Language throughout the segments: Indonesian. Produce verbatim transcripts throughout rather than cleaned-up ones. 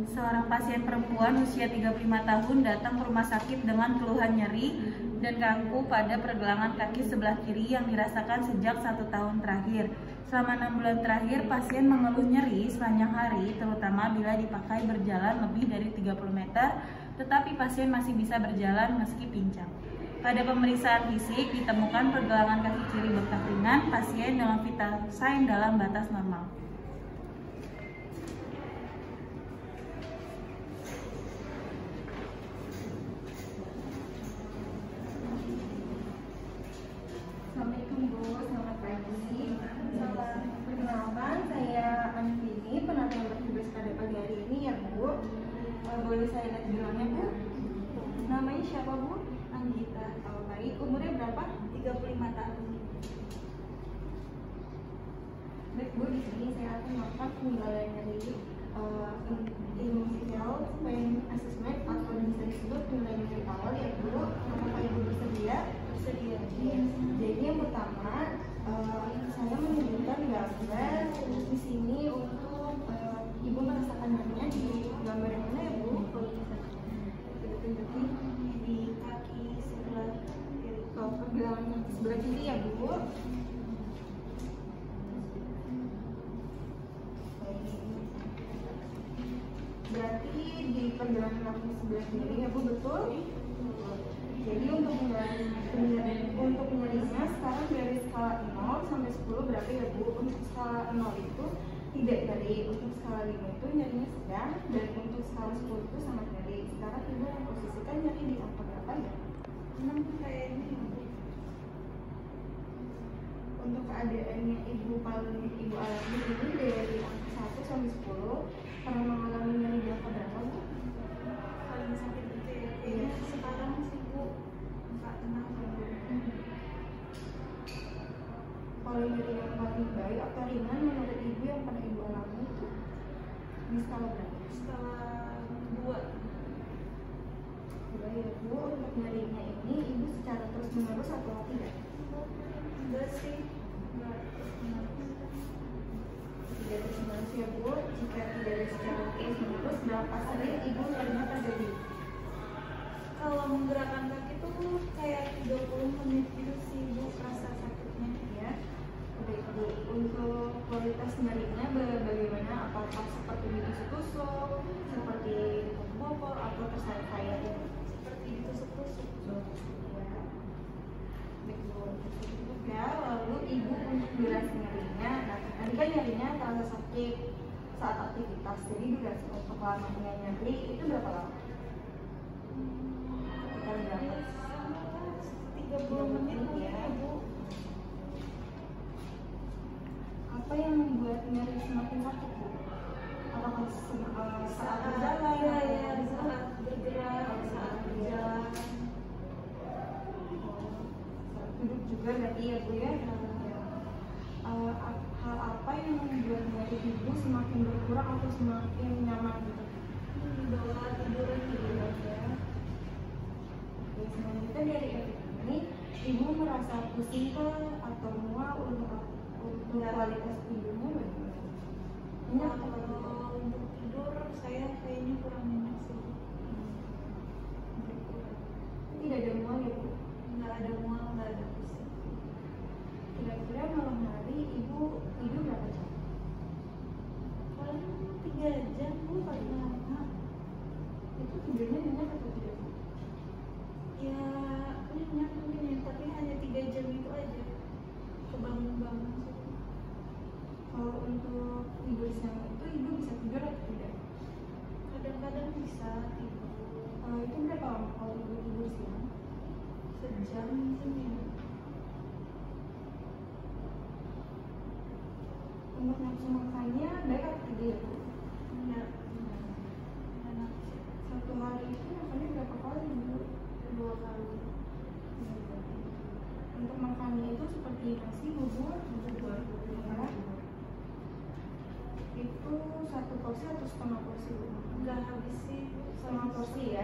Seorang pasien perempuan usia tiga puluh lima tahun datang ke rumah sakit dengan keluhan nyeri dan kaku pada pergelangan kaki sebelah kiri yang dirasakan sejak satu tahun terakhir. Selama enam bulan terakhir, pasien mengeluh nyeri sepanjang hari, terutama bila dipakai berjalan lebih dari tiga puluh meter, tetapi pasien masih bisa berjalan meski pincang. Pada pemeriksaan fisik, ditemukan pergelangan kaki kiri bengkak ringan, pasien dengan vital sign dalam batas normal. Assalamualaikum Bu, selamat pagi. Selamat perkenalkan, saya Anfini, penata yang bertugas pada pagi hari ini ya Bu. Boleh saya lihat bilangnya Bu? Namanya siapa Bu? Anggita. Oh, baik, umurnya berapa? tiga puluh lima tahun. Baik Bu, di sini saya akan melakukan penilaian dari uh, initial pain assessment atau bisa disebut penilaian dari awal ya Bu. Apakah Ibu bersedia? Bersedia. Yes. Jadi yang pertama, uh, saya menunjukkan gambar di sini untuk uh, Ibu merasakan nyerinya di gambar yang mana ya Bu? Kalau bisa tunjukin Di kaki sebelah kiri. oh, pergelangan kaki sebelah kiri ya Bu. Berarti di pergelangan kaki sebelah kiri ya Bu, betul? Jadi untuk penyeri, untuk penyerinya sekarang dari skala nol sampai sepuluh berapa ya Bu? Untuk skala nol itu tidak nyeri, untuk skala lima itu nyerinya sedang, dan untuk skala sepuluh itu sangat nyeri. Sekarang Ibu yang posisikan nyeri di angka berapa ya? enam kayaknya. Untuk keadaannya Ibu paling Ibu alami ini dari angka satu sampai sepuluh pernah mengalami nyeri di angka berapa Bu? Paling sakit itu ya. Kayaknya sekarang sih Bu nggak tenang. Kalau nyeri yang paling baik atau ringan menurut Ibu yang pernah Ibu alami itu di skala berapa? Skala dua. Coba ya Bu, untuk nyerinya ini Ibu secara terus menerus atau tidak? Enggak sih. Enggak. Tidak terus menerus ya Bu. Jika tidak secara terus menerus, berapa sering Ibu nyerinya terjadi? Kalau menggerakkan kaki tuh kayak tiga puluh menit gitu sih Bu rasa sakitnya. Ya. Baik Bu, untuk kualitas nyerinya bagaimana? Apakah seperti ditusuk-tusuk, seperti dipukul atau tersayat-sayat? Seperti ditusuk-tusuk. Ya. Baik Bu, cukup ya. Lalu Ibu untuk durasi nyerinya, nah tadi kan nyerinya terasa sakit saat aktivitas, jadi durasi untuk lamanya nyeri itu berapa lama? Sekitar berapa? tiga puluh menit ya ya Bu. Apa yang membuat nyeri semakin sakit Bu? Apakah se- uh, saat berjalan? Iya, iya, saat bergerak, saat berjalan. Saat duduk juga berarti ya Bu ya? Uh, hal apa yang membuat nyeri Ibu semakin berkurang atau semakin nyaman gitu? Hmm, bawa tiduran gitu ya. Oke, selanjutnya dari efek ini, Ibu merasa pusing kah atau mual untuk untuk kualitas tidurnya bagaimana? Nyenyak atau tidak? Kalau untuk tidur saya kayaknya kurang nyenyak sih. Tidak ada mual ya Bu? Nggak ada mual, nggak ada pusing. Kira-kira malam hari Ibu tidur berapa jam? Paling tiga jam Bu paling lama. Itu tidurnya nyenyak atau tidak Bu? Ya nyenyak mungkin ya, tapi hanya tiga jam itu aja. Kebangun-bangun sih. Kalau untuk tidur siang itu Ibu bisa tidur atau tidak? Kadang-kadang bisa tidur Uh, itu berapa lama kalau Ibu tidur siang? sejam mungkin ya. Untuk nafsu makannya baik atau tidak ya Bu? Enggak. Enak sih. Satu hari itu makannya berapa kali Bu? Dua kali. Untuk makannya itu seperti nasi, bubur, bubur, ya. Itu satu porsi atau setengah porsi Bu? Enggak habis sih Bu. Setengah porsi ya.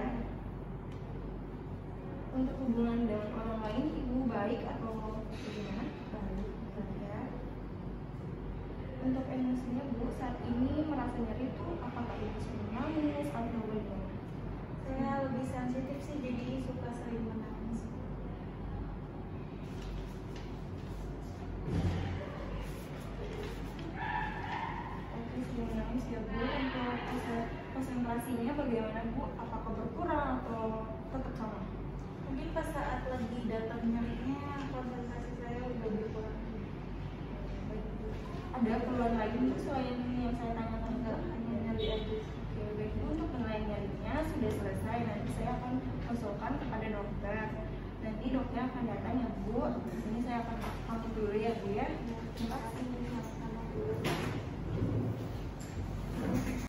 Untuk hubungan dengan orang lain Ibu baik atau bagaimana? Baik, ya. Untuk emosinya Bu saat ini merasa nyeri itu apakah Ibu sering nangis, bagus ya Bu. Untuk konsentrasinya bagaimana Bu? Apakah berkurang atau tetap sama? Mungkin pas saat lagi datang nyerinya konsentrasi saya udah berkurang. Ada keluhan lain Bu selain yang saya tanyakan? Enggak, hanya nyeri aja. Oke, baik Bu, untuk penilaian nyerinya sudah selesai. Nanti saya akan konsulkan kepada dokter. Nanti dokter akan datang ya Bu. Di sini saya akan pamit dulu ya Bu ya. Terima kasih.